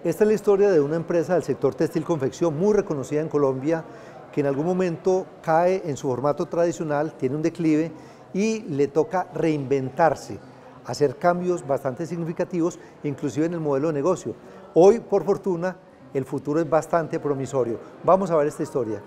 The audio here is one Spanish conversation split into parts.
Esta es la historia de una empresa del sector textil confección muy reconocida en Colombia, que en algún momento cae en su formato tradicional, tiene un declive y le toca reinventarse, hacer cambios bastante significativos, inclusive en el modelo de negocio. Hoy, por fortuna, el futuro es bastante promisorio. Vamos a ver esta historia.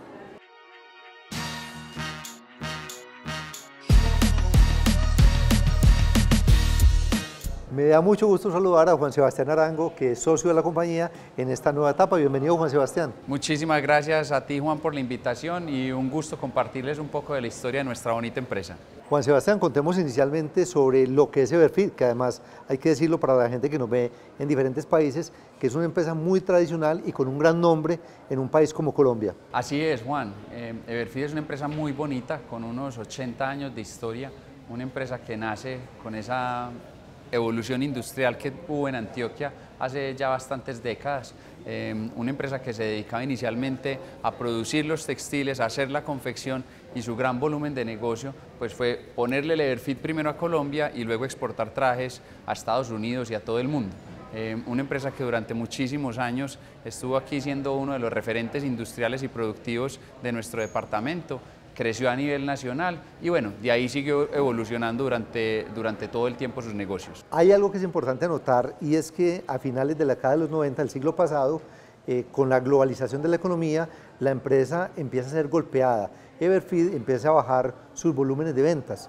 Me da mucho gusto saludar a Juan Sebastián Arango, que es socio de la compañía en esta nueva etapa. Bienvenido, Juan Sebastián. Muchísimas gracias a ti, Juan, por la invitación y un gusto compartirles un poco de la historia de nuestra bonita empresa. Juan Sebastián, contemos inicialmente sobre lo que es Everfeed, que además hay que decirlo para la gente que nos ve en diferentes países, que es una empresa muy tradicional y con un gran nombre en un país como Colombia. Así es, Juan. Everfeed es una empresa muy bonita, con unos 80 años de historia, una empresa que nace con esa evolución industrial que hubo en Antioquia hace ya bastantes décadas. Una empresa que se dedicaba inicialmente a producir los textiles, a hacer la confección, y su gran volumen de negocio pues fue ponerle el Everfeed primero a Colombia y luego exportar trajes a Estados Unidos y a todo el mundo. Una empresa que durante muchísimos años estuvo aquí siendo uno de los referentes industriales y productivos de nuestro departamento. Creció a nivel nacional y bueno, de ahí siguió evolucionando durante todo el tiempo sus negocios. Hay algo que es importante anotar, y es que a finales de la década de los 90 del siglo pasado, con la globalización de la economía, la empresa empieza a ser golpeada. Everfeed empieza a bajar sus volúmenes de ventas.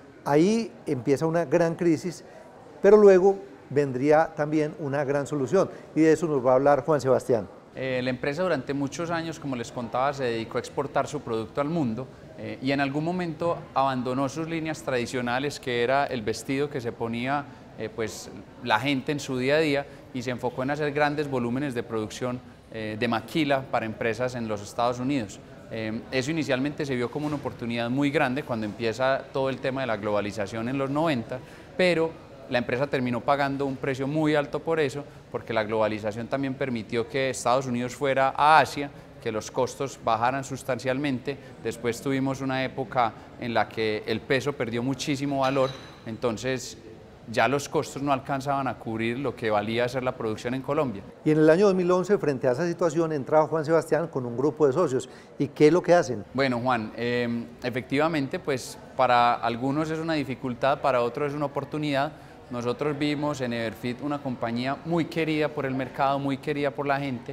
Ahí empieza una gran crisis, pero luego vendría también una gran solución, y de eso nos va a hablar Juan Sebastián. La empresa durante muchos años, como les contaba, se dedicó a exportar su producto al mundo y en algún momento abandonó sus líneas tradicionales, que era el vestido que se ponía pues, la gente en su día a día, y se enfocó en hacer grandes volúmenes de producción de maquila para empresas en los Estados Unidos. Eso inicialmente se vio como una oportunidad muy grande cuando empieza todo el tema de la globalización en los 90, pero la empresa terminó pagando un precio muy alto por eso, porque la globalización también permitió que Estados Unidos fuera a Asia, que los costos bajaran sustancialmente. Después tuvimos una época en la que el peso perdió muchísimo valor, entonces ya los costos no alcanzaban a cubrir lo que valía hacer la producción en Colombia. Y en el año 2011, frente a esa situación, entra Juan Sebastián con un grupo de socios. ¿Y qué es lo que hacen? Bueno, Juan, efectivamente, pues para algunos es una dificultad, para otros es una oportunidad. Nosotros vimos en Everfeed una compañía muy querida por el mercado, muy querida por la gente,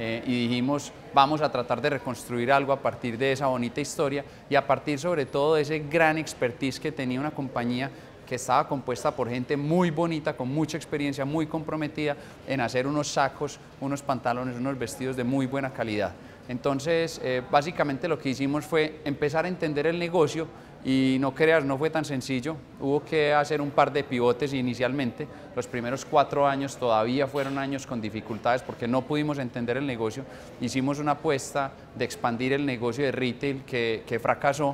y dijimos, vamos a tratar de reconstruir algo a partir de esa bonita historia y a partir sobre todo de ese gran expertise que tenía una compañía que estaba compuesta por gente muy bonita, con mucha experiencia, muy comprometida en hacer unos sacos, unos pantalones, unos vestidos de muy buena calidad. Entonces, básicamente lo que hicimos fue empezar a entender el negocio, y no creas, no fue tan sencillo. Hubo que hacer un par de pivotes inicialmente. Los primeros 4 años todavía fueron años con dificultades porque no pudimos entender el negocio. Hicimos una apuesta de expandir el negocio de retail que fracasó,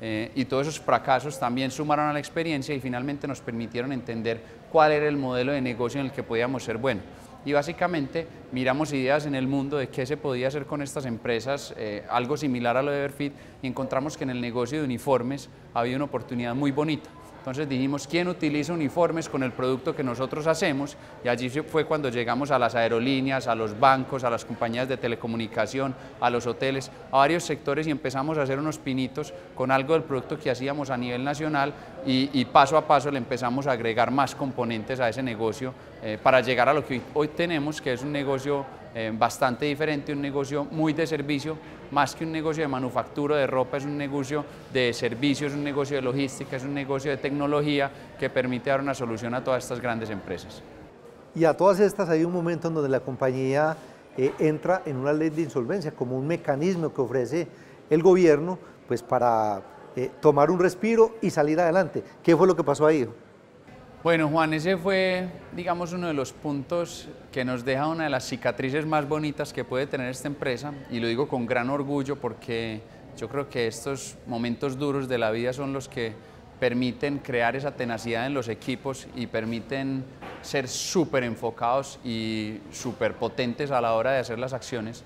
y todos esos fracasos también sumaron a la experiencia y finalmente nos permitieron entender cuál era el modelo de negocio en el que podíamos ser buenos. Y básicamente miramos ideas en el mundo de qué se podía hacer con estas empresas, algo similar a lo de Everfeed, y encontramos que en el negocio de uniformes había una oportunidad muy bonita. Entonces dijimos, ¿quién utiliza uniformes con el producto que nosotros hacemos? Y allí fue cuando llegamos a las aerolíneas, a los bancos, a las compañías de telecomunicación, a los hoteles, a varios sectores, y empezamos a hacer unos pinitos con algo del producto que hacíamos a nivel nacional, y paso a paso le empezamos a agregar más componentes a ese negocio para llegar a lo que hoy tenemos, que es un negocio bastante diferente, un negocio muy de servicio, más que un negocio de manufactura de ropa, es un negocio de servicios, es un negocio de logística, es un negocio de tecnología que permite dar una solución a todas estas grandes empresas. Y a todas estas hay un momento en donde la compañía entra en una ley de insolvencia como un mecanismo que ofrece el gobierno pues, para tomar un respiro y salir adelante. ¿Qué fue lo que pasó ahí? Bueno, Juan, ese fue, digamos, uno de los puntos que nos deja una de las cicatrices más bonitas que puede tener esta empresa, y lo digo con gran orgullo porque yo creo que estos momentos duros de la vida son los que permiten crear esa tenacidad en los equipos y permiten ser súper enfocados y súper potentes a la hora de hacer las acciones.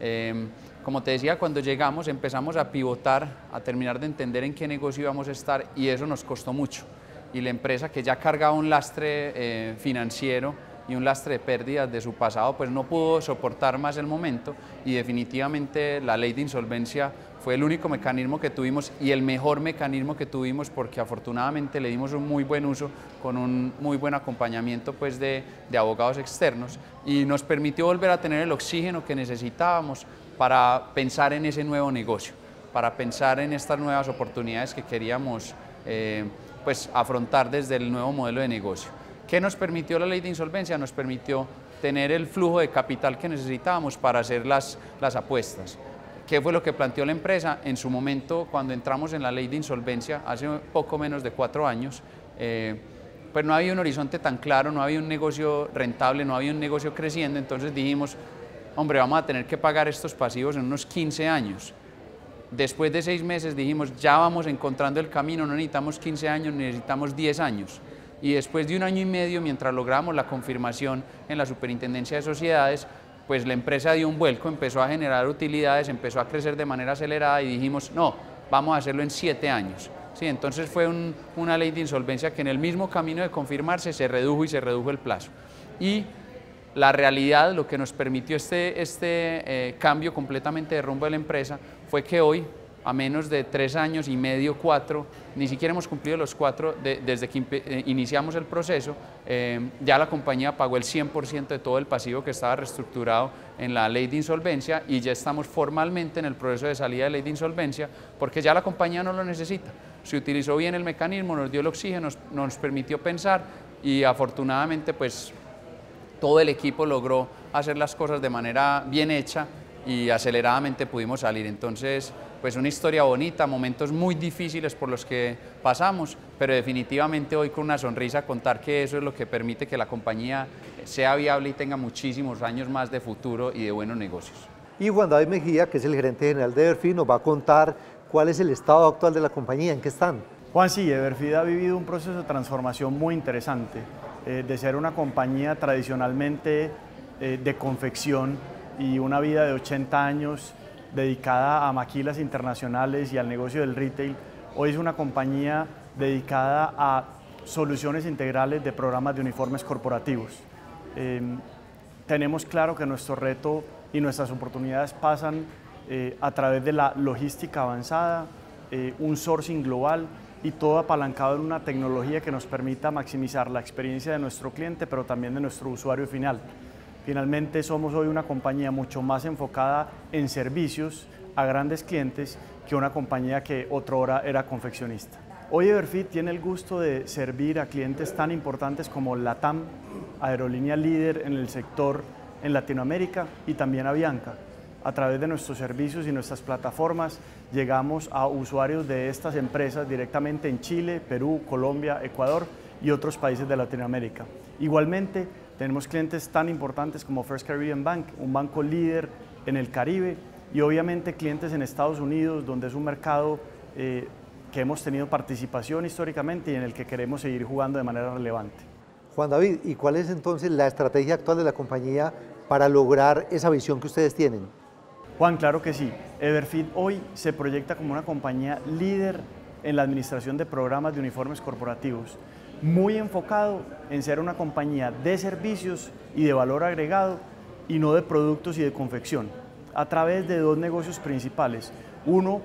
Como te decía, cuando llegamos empezamos a pivotar, a terminar de entender en qué negocio íbamos a estar, y eso nos costó mucho. Y la empresa, que ya cargaba un lastre financiero, y un lastre de pérdidas de su pasado, pues no pudo soportar más el momento y definitivamente la ley de insolvencia fue el único mecanismo que tuvimos y el mejor mecanismo que tuvimos, porque afortunadamente le dimos un muy buen uso con un muy buen acompañamiento pues de abogados externos, y nos permitió volver a tener el oxígeno que necesitábamos para pensar en ese nuevo negocio, para pensar en estas nuevas oportunidades que queríamos pues afrontar desde el nuevo modelo de negocio. ¿Qué nos permitió la ley de insolvencia? Nos permitió tener el flujo de capital que necesitábamos para hacer las apuestas. ¿Qué fue lo que planteó la empresa? En su momento, cuando entramos en la ley de insolvencia, hace poco menos de 4 años, pues no había un horizonte tan claro, no había un negocio rentable, no había un negocio creciendo, entonces dijimos, hombre, vamos a tener que pagar estos pasivos en unos 15 años. Después de 6 meses dijimos, ya vamos encontrando el camino, no necesitamos 15 años, necesitamos 10 años. Y después de 1 año y medio, mientras logramos la confirmación en la Superintendencia de Sociedades, pues la empresa dio un vuelco, empezó a generar utilidades, empezó a crecer de manera acelerada y dijimos, no, vamos a hacerlo en 7 años. Sí, entonces fue una ley de insolvencia que en el mismo camino de confirmarse se redujo y se redujo el plazo. Y la realidad, lo que nos permitió este cambio completamente de rumbo de la empresa, fue que hoy, a menos de 3 años y medio, 4, ni siquiera hemos cumplido los 4 desde que iniciamos el proceso, ya la compañía pagó el 100% de todo el pasivo que estaba reestructurado en la ley de insolvencia y ya estamos formalmente en el proceso de salida de ley de insolvencia porque ya la compañía no lo necesita. Se utilizó bien el mecanismo, nos dio el oxígeno, nos permitió pensar y afortunadamente pues todo el equipo logró hacer las cosas de manera bien hecha y aceleradamente pudimos salir. Entonces, pues una historia bonita, momentos muy difíciles por los que pasamos, pero definitivamente hoy con una sonrisa contar que eso es lo que permite que la compañía sea viable y tenga muchísimos años más de futuro y de buenos negocios. Y Juan David Mejía, que es el gerente general de Everfeed, nos va a contar cuál es el estado actual de la compañía, en qué están. Juan, sí, Everfeed ha vivido un proceso de transformación muy interesante, de ser una compañía tradicionalmente de confección y una vida de 80 años dedicada a maquilas internacionales y al negocio del retail. Hoy es una compañía dedicada a soluciones integrales de programas de uniformes corporativos. Tenemos claro que nuestro reto y nuestras oportunidades pasan a través de la logística avanzada, un sourcing global y todo apalancado en una tecnología que nos permita maximizar la experiencia de nuestro cliente, pero también de nuestro usuario final. Finalmente somos hoy una compañía mucho más enfocada en servicios a grandes clientes que una compañía que otrora era confeccionista. Hoy Everfeed tiene el gusto de servir a clientes tan importantes como LATAM, aerolínea líder en el sector en Latinoamérica, y también Avianca. A través de nuestros servicios y nuestras plataformas llegamos a usuarios de estas empresas directamente en Chile, Perú, Colombia, Ecuador y otros países de Latinoamérica. Igualmente, tenemos clientes tan importantes como First Caribbean Bank, un banco líder en el Caribe, y obviamente clientes en Estados Unidos, donde es un mercado que hemos tenido participación históricamente y en el que queremos seguir jugando de manera relevante. Juan David, ¿y cuál es entonces la estrategia actual de la compañía para lograr esa visión que ustedes tienen? Juan, claro que sí. Everfeed hoy se proyecta como una compañía líder en la administración de programas de uniformes corporativos, muy enfocado en ser una compañía de servicios y de valor agregado y no de productos y de confección, a través de 2 negocios principales. Uno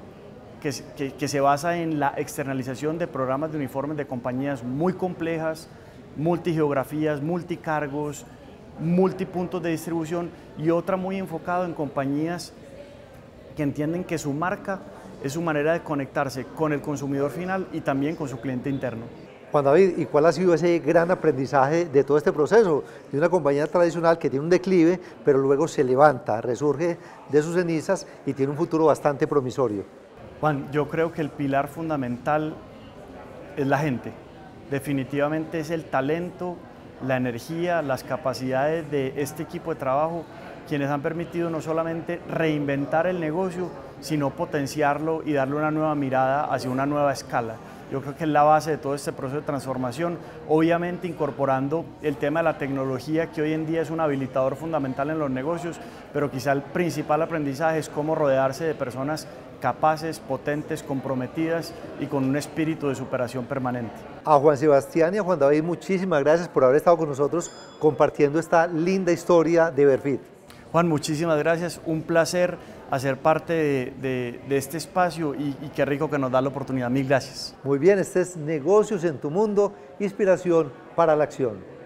que se basa en la externalización de programas de uniformes de compañías muy complejas, multigeografías, multicargos, multipuntos de distribución, y otra muy enfocado en compañías que entienden que su marca es su manera de conectarse con el consumidor final y también con su cliente interno. Juan David, ¿y cuál ha sido ese gran aprendizaje de todo este proceso? De una compañía tradicional que tiene un declive, pero luego se levanta, resurge de sus cenizas y tiene un futuro bastante promisorio. Juan, yo creo que el pilar fundamental es la gente. Definitivamente es el talento, la energía, las capacidades de este equipo de trabajo quienes han permitido no solamente reinventar el negocio, sino potenciarlo y darle una nueva mirada hacia una nueva escala. yo creo que es la base de todo este proceso de transformación, obviamente incorporando el tema de la tecnología, que hoy en día es un habilitador fundamental en los negocios, pero quizá el principal aprendizaje es cómo rodearse de personas capaces, potentes, comprometidas y con un espíritu de superación permanente. A Juan Sebastián y a Juan David, muchísimas gracias por haber estado con nosotros compartiendo esta linda historia de Everfeed. Juan, muchísimas gracias, un placer hacer parte de este espacio y qué rico que nos da la oportunidad. Mil gracias. Muy bien, este es Negocios en tu Mundo, inspiración para la acción.